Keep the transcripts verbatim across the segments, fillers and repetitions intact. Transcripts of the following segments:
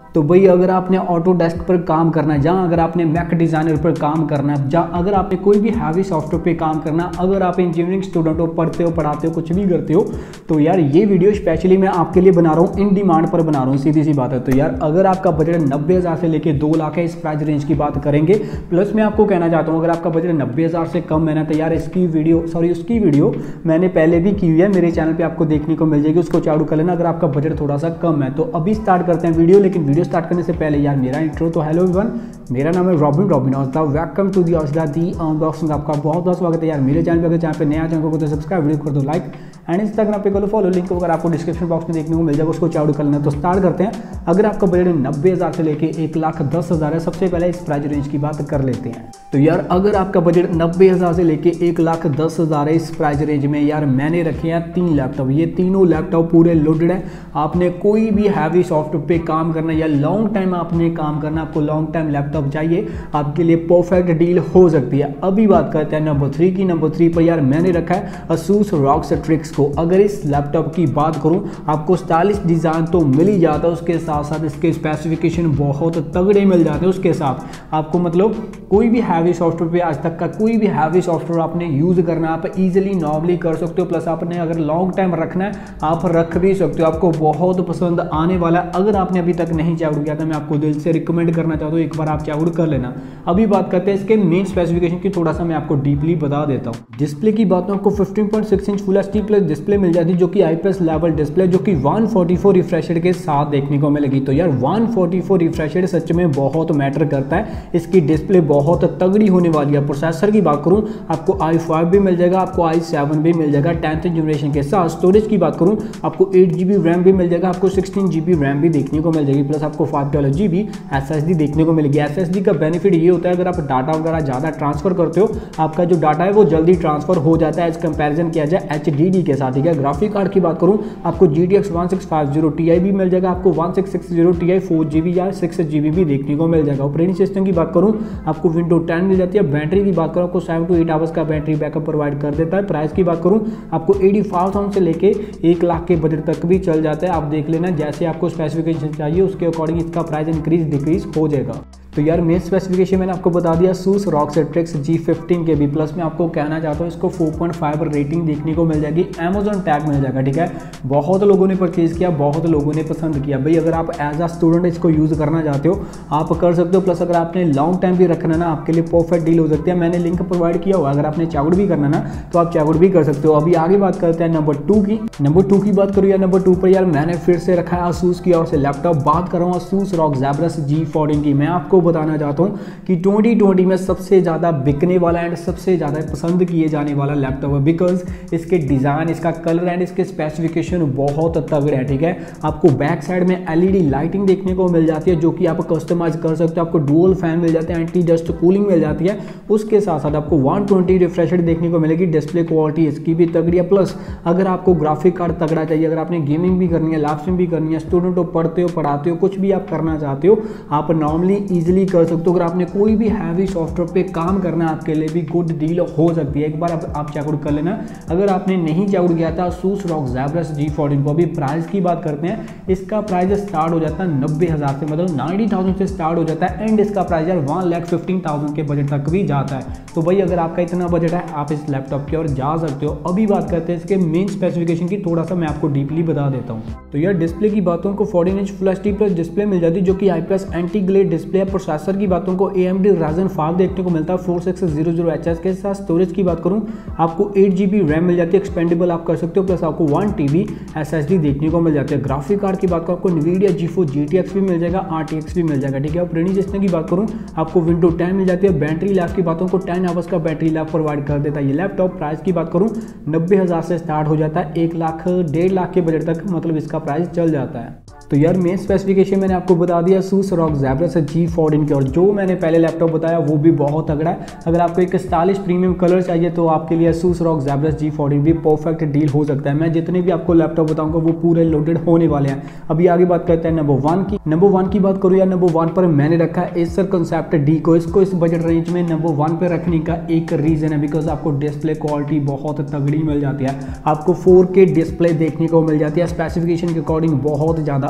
तो भाई अगर आपने ऑटो डेस्क पर काम करना है, जहाँ अगर आपने मैक डिज़ाइनर पर काम करना है, जहाँ अगर आपने कोई भी हैवी सॉफ्टवेयर पे काम करना है, अगर आप इंजीनियरिंग स्टूडेंट हो, पढ़ते हो, पढ़ाते हो, कुछ भी करते हो, तो यार ये वीडियो स्पेशली मैं आपके लिए बना रहा हूँ, इन डिमांड पर बना रहा हूँ, सीधी सी बात है। तो यार अगर आपका बजट नब्बे हज़ार से लेकर दो लाख है, इस प्राइस रेंज की बात करेंगे। प्लस मैं आपको कहना चाहता हूँ अगर आपका बजट नब्बे हज़ार से कम है ना, तो यार इसकी वीडियो सॉरी उसकी वीडियो मैंने पहले भी की हुई है, मेरे चैनल पर आपको देखने को मिल जाएगी, उसको चालू कर लेना अगर आपका बजट थोड़ा सा कम है। तो अभी स्टार्ट करते हैं वीडियो, लेकिन वीडियो स्टार्ट करने से पहले यार मेरा इंट्रो। तो हेलो एवरीवन, मेरा नाम है Robin Robin Aujla, welcome to दी औजला दी अनबॉक्सिंग। आपका बहुत बहुत स्वागत है यार मेरे चैनल पे। अगर चैनल पे नया चैनल को तो सब्सक्राइब, वीडियो कर दो लाइक, एंड इंस्टाग्राम पे कर लो फॉलो, लिंक अगर आपको डिस्क्रिप्शन बॉक्स में देखने को मिल जाएगा, उसको चालू कर लेना। तो स्टार्ट करते हैं। अगर आपका बजट नब्बे हज़ार से लेके एक लाख दस हज़ार है, सबसे पहले इस प्राइस रेंज की बात कर लेते हैं। तो यार अगर आपका बजट नब्बे हज़ार से लेके एक लाख दस हज़ार है, इस प्राइस रेंज में यार मैंने रखे हैं तीन लैपटॉप। ये तीनों लैपटॉप पूरे लोडेड है। आपने कोई भी हैवी सॉफ्टवेयर पे काम करना या लॉन्ग टाइम आपने काम करना, आपको लॉन्ग टाइम लैपटॉप चाहिए, आपके लिए परफेक्ट डील हो सकती है। अभी बात करते हैं नंबर थ्री की। नंबर थ्री पर यार मैंने रखा है Asus ROG Strix को। अगर इस लैपटॉप की बात करूं, आपको स्टाइलिश डिज़ाइन तो मिल ही जाता है, उसके साथ साथ इसके स्पेसिफिकेशन बहुत तगड़े मिल जाते हैं। उसके साथ आपको मतलब कोई भी हैवी सॉफ्टवेयर पे आज तक का कोई भी हैवी सॉफ्टवेयर आपने यूज़ करना, आप इजीली नॉर्मली कर सकते हो। प्लस आपने अगर लॉन्ग टाइम रखना है, आप रख भी सकते हो, आपको बहुत पसंद आने वाला। अगर आपने अभी तक नहीं चालू किया तो मैं आपको दिल से रिकमेंड करना चाहता हूँ, एक बार आप चालू कर लेना। अभी बात करते हैं इसके मेन स्पेसिफिकेशन की, थोड़ा सा मैं आपको डीपली बता देता हूँ। डिस्प्ले की बात आपको fifteen point six inch full HD plus display मिल जाती है, जो कि आईपीएस लेवल डिस्प्ले, जो कि one forty four refresh rate के साथ देखने को मिलेगी। तो यार one forty four refresh rate सच में बहुत मैटर करता है। इसकी डिस्प्ले बहुत तगड़ी होने वाली है। प्रोसेसर की बात करूं, आपको आई फाइव भी मिल जाएगा, आपको आई सेवन भी मिल जाएगा टेंथ जनरेशन के साथ। स्टोरेज की बात करूं, आपको एट जी बी रैम भी मिल जाएगा, आपको सिक्सटीन जी बी रैम भी देखने को मिल जाएगी। प्लस आपको five dollar G B S S D देखने को मिलेगी। एस एस डी का बेनिफिट ये होता है, अगर आप डाटा वगैरह ज़्यादा ट्रांसफर करते हो, आपका जो डाटा है वो जल्दी ट्रांसफर हो जाता है एज कंपैरिजन किया जाए एच डी डी के साथ। ठीक है। ग्राफिक कार्ड की बात करूं, आपको G T X one six five zero T I भी मिल जाएगा, आपको one six six zero T I four G B या सिक्स जी बी भी देखने को मिल जाएगा। ऑपरेटिंग सिस्टम की बात करूं, आपको विंडो टेन मिल जाती है। बैटरी की बात करूं, आपको सेवन टू एट आवर्स का बैटरी बैकअप प्रोवाइड कर देता है। प्राइस की बात करूं, आपको एटी फाइव थाउजेंड से लेके एक लाख के बजट तक भी चल जाता है। आप देख लेना, जैसे आपको स्पेसिफिकेशन चाहिए उसके अकॉर्डिंग इसका प्राइस इंक्रीज डिक्रीज हो जाएगा। तो यार मेन स्पेसिफिकेशन मैंने आपको बता दिया Asus ROG Strix G fifteen के भी। प्लस मैं आपको कहना चाहता हूँ इसको फोर पॉइंट फाइव रेटिंग देखने को मिल जाएगी, Amazon टैग मिल जाएगा। ठीक है। बहुत लोगों ने परचेज किया, बहुत लोगों ने पसंद किया। भाई अगर आप एज अ स्टूडेंट इसको यूज़ करना चाहते हो, आप कर सकते हो। प्लस अगर आपने लॉन्ग टाइम भी रखना ना, आपके लिए परफेक्ट डील हो सकती है। मैंने लिंक प्रोवाइड किया हुआ, अगर आपने चाउड भी करना ना तो आप चाउड भी कर सकते हो। अभी आगे बात करते हैं नंबर टू की। नंबर टू की बात करूँ यार, नंबर टू पर यार मैंने फिर से रखा है Asus की ओर से लैपटॉप। बात कर रहा हूँ Asus ROG Zephyrus G fourteen की। मैं आपको बताना चाहता हूँ कि ट्वेंटी ट्वेंटी में सबसे ज़्यादा बिकने वाला एंड सबसे ज़्यादा पसंद किए जाने वाला लैपटॉप है, बिकॉज इसके डिज़ाइन, इसका कलर एंड इसके स्पेसिफिकेशन बहुत तगड़े हैं। ठीक है। आपको बैक साइड में एलईडी लाइटिंग देखने को मिल जाती है, जो कि आप कस्टमाइज कर सकते हो। आपको डुअल फैन मिल जाते हैं, एंटी डस्ट कूलिंग मिल जाती है। उसके साथ साथ आपको वन ट्वेंटी रिफ्रेश रेट देखने को मिलेगी। डिस्प्ले क्वालिटी इसकी भी तगड़ी है। प्लस अगर आपको ग्राफिक कार्ड तगड़ा चाहिए, अगर आपने गेमिंग भी करनी है, लैब स्ट्रीम भी करनी है, स्टूडेंट हो, पढ़ते हो, पढ़ाते हो, कुछ भी आप करना चाहते हो, आप नॉर्मली ईजिली कर सकते हो। अगर आपने कोई भी हैवी सॉफ्टवेयर पे काम करना है, आपके लिए भी गुड डील हो सकती है। एक बार आप, आप चेकआउट कर लेना अगर आपने नहीं चेकआउट किया था Asus ROG Zephyrus G fourteen को। अभी प्राइस की बात करते हैं, इसका प्राइस स्टार्ट हो जाता है नब्बे हज़ार से, मतलब नाइन्टी थाउजेंड से स्टार्ट हो जाता है, एंड इसका प्राइस यार वन लैख फिफ्टीन थाउजेंड के बजट तक भी जाता है। तो भाई अगर आपका इतना बजट है, आप इस लैपटॉप की ओर जा सकते हो। अभी बात करते हैं इसके मेन स्पेसिफिकेशन की, थोड़ा सा मैं आपको डीपली बता देता हूँ। तो यार डिस्प्ले की बातों को fourteen inch full HD plus display मिल जाती है, जो कि आईपीएस एंटी ग्लेड डिस्प्ले है। प्रोसेसर की बातों को A M D Ryzen five देखने को मिलता है four six zero zero H S के साथ। स्टोरेज की बात करूं, आपको एट जी बी रैम मिल जाती है, एक्सपेंडेबल आप कर सकते हो। प्लस आपको one T B S S D देखने को मिल जाती है। ग्राफिक कार्ड की बात करूं, आपको NVIDIA GeForce G T X भी मिल जाएगा, आर टी एक्स भी मिल जाएगा। ठीक है। ऑपरेटिंग सिस्टम की बात करूं, आपको विंडो टेन मिल जाती है। बैटरी लाइफ की बातों को टेन आवर्स का बैटरी लाइफ प्रोवाइड कर देता है ये लैपटॉप। प्राइस की बात करूं, नब्बे हज़ार से स्टार्ट हो जाता है, एक लाख डेढ़ लाख के बजट तक मतलब इसका प्राइस चल जाता है। तो यार मेन स्पेसिफिकेशन मैंने आपको बता दिया Asus ROG Zephyrus G fourteen की। और जो मैंने पहले लैपटॉप बताया वो भी बहुत तगड़ा है। अगर आपको एक स्टाइलिश प्रीमियम कलर चाहिए तो आपके लिए Asus ROG Zephyrus G fourteen भी परफेक्ट डील हो सकता है। मैं जितने भी आपको लैपटॉप बताऊंगा वो पूरे लोडेड होने वाले हैं। अभी आगे बात करते हैं नंबर वन की। नंबर वन की बात करूँ यार, नंबर वन पर मैंने रखा है Acer Concept D को। इसको इस बजट रेंज में नंबर वन पे रखने का एक रीजन है, बिकॉज आपको डिस्प्ले क्वालिटी बहुत तगड़ी मिल जाती है। आपको फोर के डिस्प्ले देखने को मिल जाती है, स्पेसिफिकेशन के अकॉर्डिंग बहुत ज़्यादा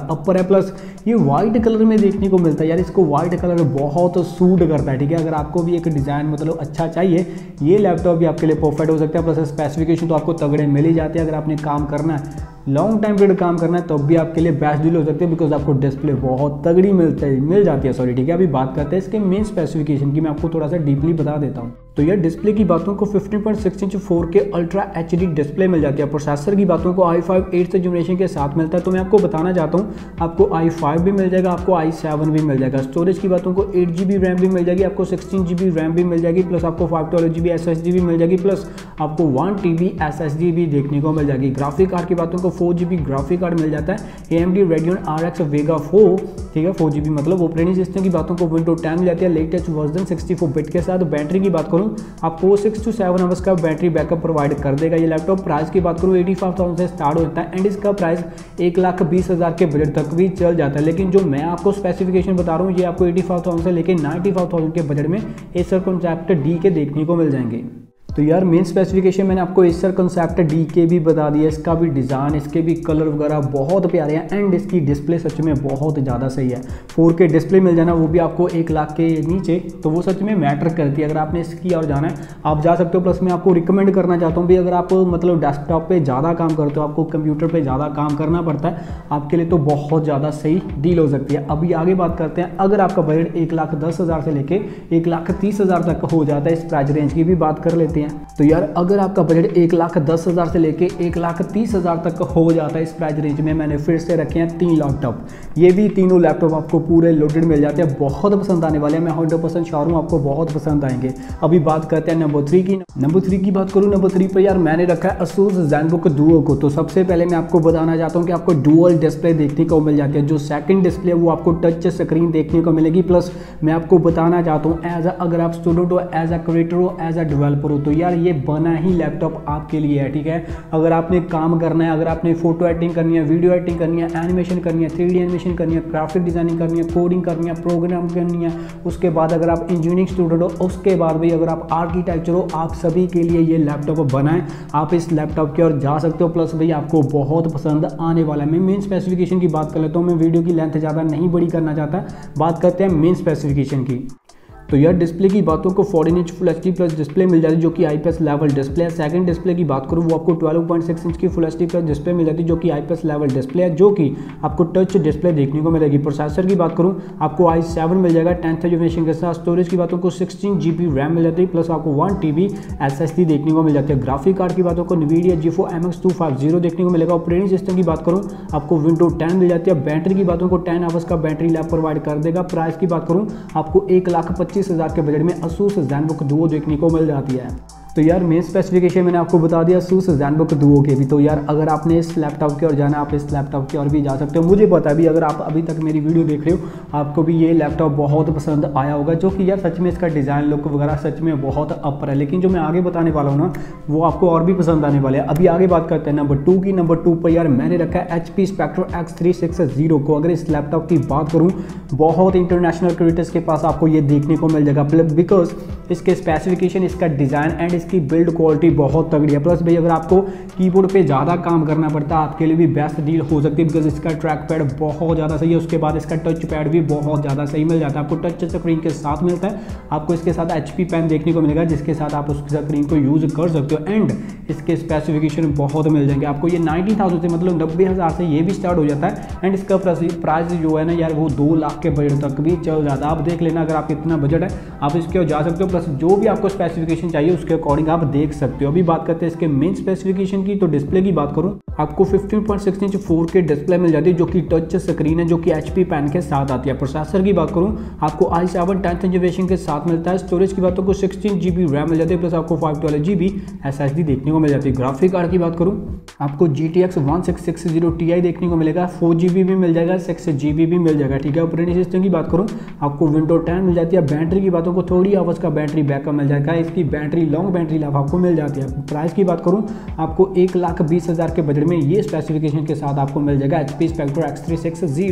अपर है, प्लस ये वाइट कलर में देखने को मिलता है यार, इसको वाइट कलर बहुत सूट करता है, ठीक है। अगर आपको भी एक डिज़ाइन मतलब अच्छा चाहिए, ये लैपटॉप भी आपके लिए परफेक्ट हो सकता है। प्लस स्पेसिफिकेशन तो आपको तगड़े मिल ही जाते हैं। अगर आपने काम करना है, लॉन्ग टाइम पीरियड काम करना है, तब तो भी आपके लिए बेस्ट डील हो सकती है, बिकॉज आपको डिस्प्ले बहुत तगड़ी मिलता है मिल जाती है सॉरी, ठीक है। अभी बात करते हैं इसके मेन स्पेसिफिकेशन की, मैं आपको थोड़ा सा डीपली बता देता हूँ। तो यार डिस्प्ले की बातों को fifteen point six inch four K ultra H D display मिल जाती है। प्रोसेसर की बातों को आई फाइव एट्थ जनरेशन के साथ मिलता है। तो मैं आपको बताना चाहता हूँ, आपको आई फाइव भी मिल जाएगा, आपको आई सेवन भी मिल जाएगा। स्टोरेज की बातों को एट जी बी रैम भी मिल जाएगी, आपको सिक्सटीन जी बी रैम भी मिल जाएगी, प्लस आपको five twelve G B S S D भी मिल जाएगी, प्लस आपको one T B S S D भी देखने को मिल जाएगी। ग्राफिक कार्ड की बातों को four G B graphic card मिल जाता है, A M D Radeon R X Vega four, ठीक है, फोर जी बी मतलब। ऑपरेटिंग सिस्टम की बातों को विंडो टेन मिल जाती है latest version sixty four bit के साथ। बैटरी की बात करूँ, आपको सिक्स टू सेवन आवर्स का बैटरी बैकअप प्रोवाइड कर देगा ये लैपटॉप। प्राइस की बात करूँ एटी फाइव थाउजेंड से स्टार्ट होता है एंड इसका प्राइस एक लाख बीस हज़ार के बजट तक भी चल जाता है। लेकिन जो मैं आपको स्पेसिफिकेशन बता रहा हूँ, ये आपको एटी फाइव थाउजेंड से लेकर नाइन्टी फाइव थाउजेंड के बजट में एसर कॉन्सेप्ट डी के देखने को मिल जाएंगे। तो यार मेन स्पेसिफिकेशन मैंने आपको एसर कॉन्सेप्ट डी के भी बता दिया, इसका भी डिज़ाइन, इसके भी कलर वगैरह बहुत प्यारे हैं एंड इसकी डिस्प्ले सच में बहुत ज़्यादा सही है। फोर के डिस्प्ले मिल जाना, वो भी आपको एक लाख के नीचे, तो वो सच में मैटर करती है। अगर आपने इसकी और जाना है आप जा सकते हो। प्लस मैं आपको रिकमेंड करना चाहता हूँ भी, अगर आप मतलब डेस्कटॉप पर ज़्यादा काम करते हो, आपको कंप्यूटर पर ज़्यादा काम करना पड़ता है, आपके लिए तो बहुत ज़्यादा सही डील हो सकती है। अभी आगे बात करते हैं, अगर आपका बजट एक लाख दस हज़ार से लेके एक लाख तीस हज़ार तक हो जाता है, इस प्राइस रेंज की भी बात कर लेते हैं। तो यार अगर आपका बजट एक लाख दस हज़ार से लेके एक लाख तीस हज़ार तक हो जाता है, इस प्राइस रेंज में मैंने फिर से रखे हैं तीन लैपटॉप। ये भी तीनों लैपटॉप आपको पूरे लोडेड मिल जाते हैं, बहुत पसंद आने वाले हैं। मैं हंड्रेड परसेंट श्योर हूँ आपको बहुत पसंद आएंगे। अभी बात करते हैं नंबर थ्री की। नंबर थ्री की बात करूँ, नंबर थ्री पर यार मैंने रखा है Asus ZenBook Duo को। तो सबसे पहले मैं आपको बताना चाहता हूँ कि आपको डुअल डिस्प्ले देखने को मिल जाती है। जो सेकंड डिस्प्ले वो आपको टच स्क्रीन देखने को मिलेगी। प्लस मैं आपको बताना चाहता हूँ, एज अगर आप स्टूडेंट हो, एज अ क्रिएटर हो, एज अ डेवलपर हो, तो यार ये बना ही लैपटॉप आपके लिए है, ठीक है। अगर आपने काम करना है, अगर आपने फोटो एडिटिंग करनी है, वीडियो एडिटिंग करनी है, एनिमेशन करनी है, थ्री डी एनिमेशन करनी है, ग्राफिक डिजाइनिंग करनी है, कोडिंग करनी है, प्रोग्राम करनी है, उसके बाद अगर आप इंजीनियरिंग स्टूडेंट हो, उसके बाद भी अगर आप आर्किटेक्चर हो, आप सभी के लिए ये लैपटॉप बनाएं। आप इस लैपटॉप की ओर जा सकते हो। प्लस भाई आपको बहुत पसंद आने वाला है। मैं मेन स्पेसिफिकेशन की बात कर लेता हूँ, मैं वीडियो की लेंथ ज़्यादा नहीं बड़ी करना चाहता। बात करते हैं मेन स्पेसिफिकेशन की। तो यार डिस्प्ले की बातों को fourteen inch full H D plus display मिल जाती है, जो कि आईपीएस लेवल डिस्प्ले है। सेकंड डिस्प्ले की बात करूँ, वो आपको ट्वेल्व पॉइंट सिक्स इंच की full H D plus display मिल जाती है, जो कि आईपीएस लेवल डिस्प्ले है, जो कि आपको टच डिस्प्ले देखने को मिलेगी। प्रोसेसर की बात करूँ, आपको आई सेवन मिल जाएगा टेंथ जनरेशन के साथ। स्टोरेज की बातों को सिक्सटीन जी बी रैम मिल जाती है, प्लस आपको one T B S S D देखने को मिल जाती है। ग्राफिक कार्ड की बातों को NVIDIA GeForce M X two fifty देखने को मिलेगा। ऑपरेटिंग सिस्टम की बात करूँ, आपको विंडो टेन मिल जाती है। बैटरी की बातों को टेन आवर्स का बैटरी लाइफ प्रोवाइड कर देगा। प्राइस की बात करूँ, आपको एक लाख पच्चीस हज़ार के बजट में Asus ZenBook Duo देखने को मिल जाती है। तो यार मेन स्पेसिफिकेशन मैंने आपको बता दिया Asus ZenBook Duo के भी। तो यार अगर आपने इस लैपटॉप की ओर जाना, आप इस लैपटॉप की ओर भी जा सकते हो। मुझे पता है भी, अगर आप अभी तक मेरी वीडियो देख रहे हो, आपको भी ये लैपटॉप बहुत पसंद आया होगा, जो कि यार सच में इसका डिज़ाइन लुक वगैरह सच में बहुत अपर है। लेकिन जो मैं आगे बताने वाला हूँ ना, वो आपको और भी पसंद आने वाले हैं। अभी आगे बात करते हैं नंबर टू की। नंबर टू पर यार मैंने रखा है H P Spectre X three sixty को। अगर इस लैपटॉप की बात करूँ, बहुत इंटरनेशनल क्रिएटर्स के पास आपको ये देखने को मिल जाएगा, बिकॉज इसके स्पेसिफिकेशन, इसका डिज़ाइन एंड इसकी बिल्ड क्वालिटी बहुत तगड़ी है। प्लस भाई अगर आपको कीबोर्ड पे ज़्यादा काम करना पड़ता है, आपके लिए भी बेस्ट डील हो सकती है, बिकॉज इसका ट्रैक पैड बहुत ज़्यादा सही है। उसके बाद इसका टच पैड भी बहुत ज़्यादा सही मिल जाता है। आपको टच स्क्रीन के साथ मिलता है। आपको इसके साथ एच पी पेन देखने को मिलेगा, जिसके साथ आप उस स्क्रीन को यूज़ कर सकते हो। एंड इसके स्पेसिफिकेशन बहुत मिल जाएंगे आपको। ये नाइन्टी थाउजेंड से मतलब नब्बे हज़ार से ये भी स्टार्ट हो जाता है। एंड इसका प्राइस जो है ना यार, वो दो लाख के बजट तक भी चल जाता है। आप देख लेना, अगर आपका इतना बजट है आप इसके जा सकते हो। प्लस जो भी आपको स्पेसिफिकेशन चाहिए उसके अकॉर्डिंग आप देख सकते हो। अभी बात करते हैं इसके मेन स्पेसिफिकेशन की। तो डिस्प्ले की बात करूं, आपको fifteen point six inch four K display मिल जाती है, जो कि टच स्क्रीन है, जो कि एचपी पेन के साथ आती है। प्रोसेसर की बात करूं, आपको आई सेवन टेंथ जनरेशन के साथ मिलता है। स्टोरेज की बातों को सिक्सटीन जी बी रैम मिल जाती है, प्लस आपको five twelve G B S S D देखने को मिल जाती है। ग्राफिक कार्ड की बात करूं, आपको G T X one six six zero T I देखने को मिलेगा। फोर जी बी भी मिल जाएगा, सिक्स जी बी भी मिल जाएगा, ठीक है। ऑपरेटिंग सिस्टम की बात करूं, आपको विंडो टेन मिल जाती है। बैटरी की बातों को थोड़ी आवर्स का बैटरी बैकअप मिल जाएगा। इसकी बैटरी लॉन्ग बैटरी लाइफ आपको मिल जाती है। प्राइस की बात करूं, आपको एक लाख बीस हज़ार के बजट में ये स्पेसिफिकेशन के साथ आपको मिल जाएगा H P Spectre X three sixty.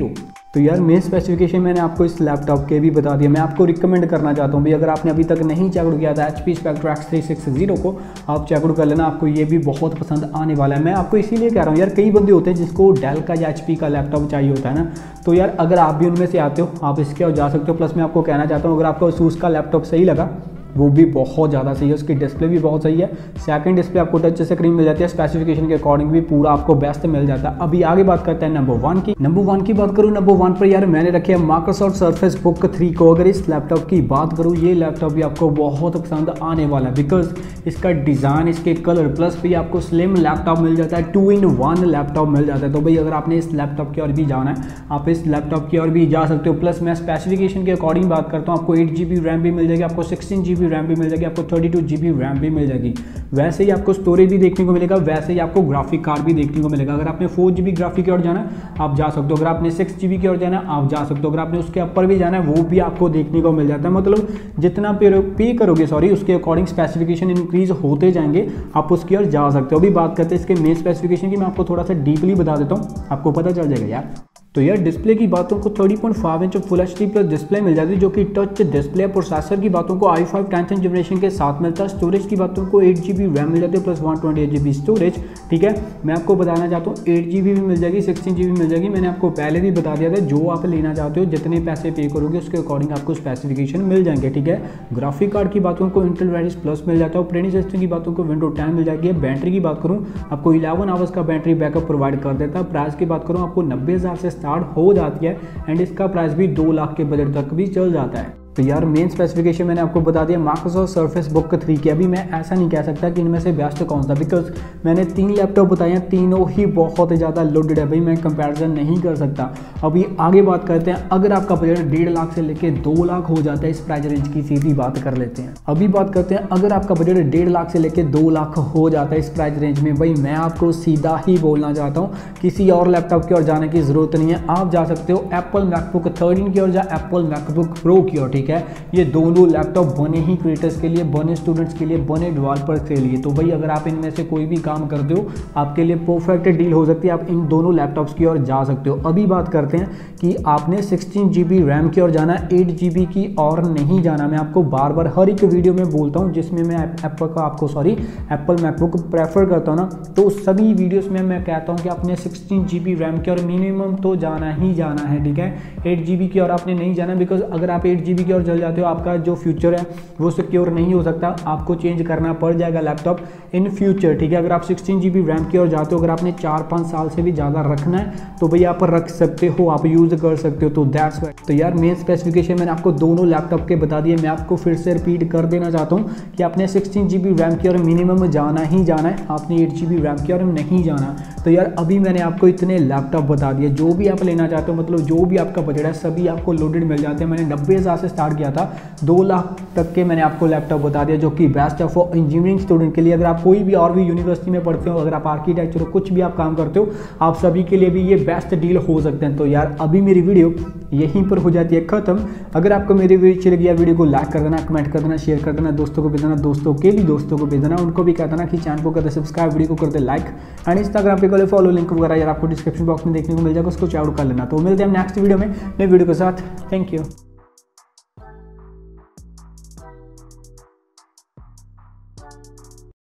तो यार मेन स्पेसिफिकेशन मैंने आपको इस लैपटॉप के भी बता दिया। मैं आपको रिकमेंड करना चाहता हूँ भाई, अगर आपने अभी तक नहीं चेकआउट किया था H P Spectre X three sixty को, आप चेकआउट कर लेना, आपको ये भी बहुत पसंद आने वाला है। मैं आपको इसीलिए कह रहा हूँ यार, कई बंदे होते हैं जिसको डेल का या एच पी का लैपटॉप चाहिए होता है ना, तो यार अगर आप भी उनमें से आते हो आप इसके और जा सकते हो। प्लस मैं आपको कहना चाहता हूँ, अगर आपको एसूस का लैपटॉप सही लगा, वो भी बहुत ज़्यादा सही है, उसकी डिस्प्ले भी बहुत सही है। सेकंड डिस्प्ले आपको टच स्क्रीन मिल जाती है, स्पेसिफिकेशन के अकॉर्डिंग भी पूरा आपको बेस्ट मिल जाता है। अभी आगे बात करते हैं नंबर वन की। नंबर वन की बात करूँ, नंबर वन पर यार मैंने रखे है माइक्रोसॉफ्ट सर्फेस बुक थ्री को। अगर इस लैपटॉप की बात करूँ, ये लैपटॉप भी आपको बहुत पसंद आने वाला है, बिकॉज इसका डिज़ाइन, इसके कलर, प्लस भी आपको स्लिम लैपटॉप मिल जाता है, टू इन वन लैपटॉप मिल जाता है। तो भाई अगर आपने इस लैपटॉप की ओर भी जाना है, आप इस लैपटॉप की ओर भी जा सकते हो। प्लस मैं स्पेसिफिकेशन के अकॉर्डिंग बात करता हूँ, आपको एट जी बी रैम भी मिल जाएगी, आपको सिक्सटीन जी बी रैम भी मिल जाएगी, आपको thirty two G B RAM भी मिल जाएगी। वैसे ही आपको स्टोरेज भी देखने को मिलेगा, वैसे ही आपको ग्राफिक कार्ड भी देखने को मिलेगा। अगर आपने फोर जी बी ग्राफिक की ओर जाना है आप जा सकते हो, अगर आपने सिक्स जी बी की ओर जाना है आप जा सकते हो, अगर आपने उसके ऊपर भी जाना है वो भी आपको देखने को मिल जाता है। मतलब जितना पे पे करोगे सॉरी उसके अकॉर्डिंग स्पेसिफिकेशन इंक्रीज होते जाएंगे, आप उसकी ओर जा सकते हो। अभी बात करते हैं इसके मेन स्पेसिफिकेशन की, मैं आपको थोड़ा सा डीपली बता देता हूँ, आपको पता चल जाएगा यार। तो यार डिस्प्ले की बातों को thirty point five inch full H D plus display मिल जाती है, जो कि टच डिस्प्ले। प्रोसेसर की बातों को आई फाइव टेंथ जनरेशन के साथ मिलता है। स्टोरेज की बातों को एट जी बी रैम मिल जाती है plus one twenty eight G B storage. ठीक है, मैं आपको बताना चाहता हूँ एट जी बी भी मिल जाएगी, सिक्सटीन जी बी मिल जाएगी। मैंने आपको पहले भी बता दिया था, जो आप लेना चाहते हो जितने पैसे पे करोगे उसके अकॉर्डिंग आपको स्पेसिफिकेशन मिल जाएंगे। ठीक है, ग्राफिक कार्ड की बातों को इंटेल रेडिस प्लस मिल जाता है, ऑपरेटिंग सिस्टम की बातों को विंडो टेन मिल जाएगी। बैटरी की बात करूँ, आपको इलेवन आवर्स का बैटरी बैकअप प्रोवाइड कर देता है। प्राइस की बात करूँ, आपको नब्बे हज़ार से स्टार्ट हो जाती है एंड इसका प्राइस भी दो लाख के बजट तक भी चल जाता है। तो यार मेन स्पेसिफिकेशन मैंने आपको बता दिया माइक्रोसॉफ्ट सर्फेस बुक थ्री की। अभी मैं ऐसा नहीं कह सकता कि इनमें से बेस्ट कौन सा, बिकॉज मैंने तीन लैपटॉप बताए हैं, तीनों ही बहुत ज़्यादा लोडेड है भाई, मैं कंपैरिजन नहीं कर सकता। अभी आगे बात करते हैं, अगर आपका बजट डेढ़ लाख से लेके दो लाख हो जाता है, इस प्राइस रेंज की सीधी बात कर लेते हैं। अभी बात करते हैं, अगर आपका बजट डेढ़ लाख से लेके दो लाख हो जाता है इस प्राइस रेंज में, भाई मैं आपको सीधा ही बोलना चाहता हूँ, किसी और लैपटॉप की ओर जाने की जरूरत नहीं है। आप जा सकते हो एप्पल मैकबुक थर्टीन की ओर या एप्पल मैकबुक प्रो की ओर। ठीक है, ये दोनों लैपटॉप बने ही क्रिएटर्स के लिए, बने स्टूडेंट्स के लिए, बने डेवलपर्स के लिए। तो भाई अगर आप इनमें से कोई भी काम करते हो, आपके लिए परफेक्ट डील हो सकती है, आप इन दोनों लैपटॉप्स की ओर जा सकते हो। अभी बात करते हैं कि आपने सिक्सटीन जी बी रैम की ओर जाना है, एट जी बी की और नहीं जाना। मैं आपको बार बार हर एक वीडियो में बोलता हूँ जिसमें मैं एप्पल का आपको सॉरी एप्पल मैकबुक प्रेफर करता हूँ ना, तो सभी वीडियोस में मैं कहता हूँ कि आपने सिक्सटीन जी बी रैम की ओर मिनिमम तो जाना ही जाना है। ठीक है, एट जी बी की ओर आपने नहीं जाना, बिकॉज अगर आप एट जी बी की ओर चल जाते हो, आपका जो फ्यूचर है वो सिक्योर नहीं हो सकता, आपको चेंज करना पड़ जाएगा लैपटॉप इन फ्यूचर। ठीक है, अगर आप सिक्सटीन जी बी रैम की ओर जाते हो, अगर आपने चार पाँच साल से भी ज़्यादा रखना है तो भैया आप रख सकते हो, आप यूज़ कर सकते हो। तो दैट्स वाई। तो यार मेन स्पेसिफिकेशन मैंने आपको दोनों लैपटॉप के बता दिए, मैं आपको फिर से रिपीट कर देना चाहता हूँ कि आपने सिक्सटीन जी बी रैम की ओर मिनिमम जाना ही जाना है, आपने एट जी बी रैम की ओर नहीं जाना। तो यार अभी मैंने आपको इतने लैपटॉप बता दिए, जो भी आप लेना चाहते हो, मतलब जो भी आपका बजट है सभी आपको लोडेड मिल जाते हैं। मैंने नब्बे हज़ार से स्टार्ट किया था, दो लाख तक के मैंने आपको लैपटॉप बता दिया, जो कि बेस्ट है फॉर इंजीनियरिंग स्टूडेंट के लिए। अगर आप कोई भी और भी यूनिवर्सिटी में पढ़ते हो, अगर आप आर्किटेक्चर हो, कुछ भी आप काम करते हो, आप सभी के लिए भी ये बेस्ट डील हो सकते हैं। तो यार अभी मेरी वीडियो यहीं पर हो जाती है खत्म। अगर आपको मेरी वीडियो अच्छी लगी यार, वीडियो को लाइक कर देना, कमेंट कर देना, शेयर कर देना, दोस्तों को भेज देना, दोस्तों के भी दोस्तों को भेज देना, उनको भी कह देना कि चैनल को कर दे सब्सक्राइब, वीडियो को कर दे लाइक, एंड इंस्टाग्राम पे कर फॉलो, लिंक वगैरह यार आपको डिस्क्रिप्शन बॉक्स में देखने को मिल जाएगा, उसको चेकआउट कर लेना। तो मिलते हैं नेक्स्ट वीडियो में नई वीडियो के साथ। Thank you.